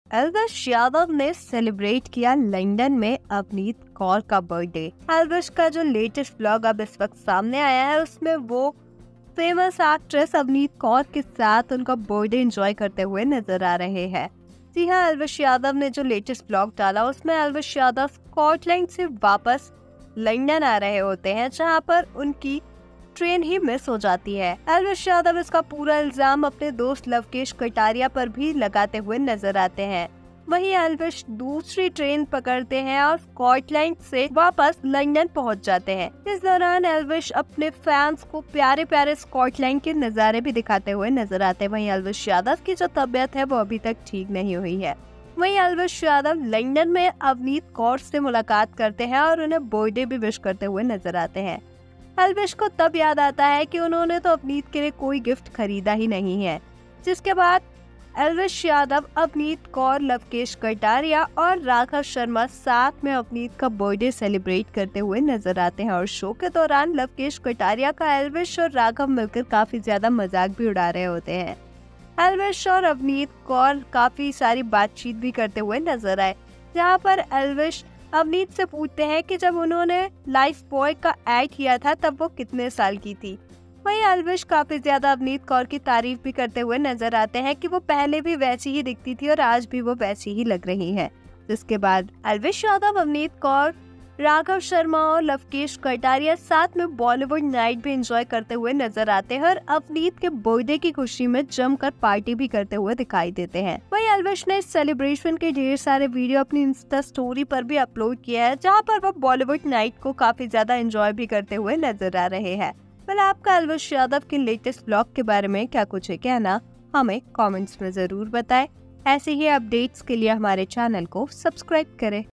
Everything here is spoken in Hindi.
एल्विश यादव ने सेलिब्रेट किया लंदन में अवनीत कौर का बर्थडे। एल्विश का जो लेटेस्ट व्लॉग अब इस वक्त सामने आया है उसमें वो फेमस एक्ट्रेस अवनीत कौर के साथ उनका बर्थडे एंजॉय करते हुए नजर आ रहे हैं। जी हाँ, एल्विश यादव ने जो लेटेस्ट व्लॉग डाला उसमें एल्विश यादव स्कॉटलैंड से वापस लंदन आ रहे होते हैं, जहाँ पर उनकी ट्रेन ही मिस हो जाती है। एल्विश यादव इसका पूरा इल्जाम अपने दोस्त लवकेश कटारिया पर भी लगाते हुए नजर आते हैं। वहीं एल्विश दूसरी ट्रेन पकड़ते हैं और स्कॉटलैंड से वापस लंदन पहुंच जाते हैं। इस दौरान एल्विश अपने फैंस को प्यारे प्यारे स्कॉटलैंड के नज़ारे भी दिखाते हुए नजर आते हैं। वहीं एल्विश यादव की जो तबीयत है वो अभी तक ठीक नहीं हुई है। वहीं एल्विश यादव लंदन में अवनीत कौर से मुलाकात करते हैं और उन्हें बर्थडे भी विश करते हुए नजर आते हैं। एल्विश को तब याद आता है कि उन्होंने तो अवनीत के लिए कोई गिफ्ट खरीदा ही नहीं है, जिसके बाद एल्विश यादव, अवनीत कौर, लवकेश कटारिया और राघव शर्मा साथ में अवनीत का बर्थडे सेलिब्रेट करते हुए नजर आते हैं। और शो के दौरान लवकेश कटारिया का एल्विश और राघव मिलकर काफी ज्यादा मजाक भी उड़ा रहे होते हैं। एल्विश और अवनीत कौर काफी सारी बातचीत भी करते हुए नजर आए, जहाँ पर एल्विश अवनीत से पूछते हैं कि जब उन्होंने लाइफ बॉय का ऐड किया था तब वो कितने साल की थी। वहीं एल्विश काफी ज्यादा अवनीत कौर की तारीफ भी करते हुए नजर आते हैं कि वो पहले भी वैसी ही दिखती थी और आज भी वो वैसी ही लग रही है। जिसके बाद एल्विश यादव, अवनीत कौर, राघव शर्मा और लवकेश कटारिया साथ में बॉलीवुड नाइट भी एंजॉय करते हुए नजर आते हैं और अवनीत के बर्थडे की खुशी में जमकर पार्टी भी करते हुए दिखाई देते हैं। वहीं एल्विश ने इस सेलिब्रेशन के ढेर सारे वीडियो अपनी इंस्टा स्टोरी पर भी अपलोड किया है, जहां पर वो बॉलीवुड नाइट को काफी ज्यादा एंजॉय भी करते हुए नजर आ रहे हैं। आपका एल्विश यादव के लेटेस्ट व्लॉग के बारे में क्या कुछ है कहना, हमें कमेंट्स में जरूर बताएं। ऐसे ही अपडेट्स के लिए हमारे चैनल को सब्सक्राइब करें।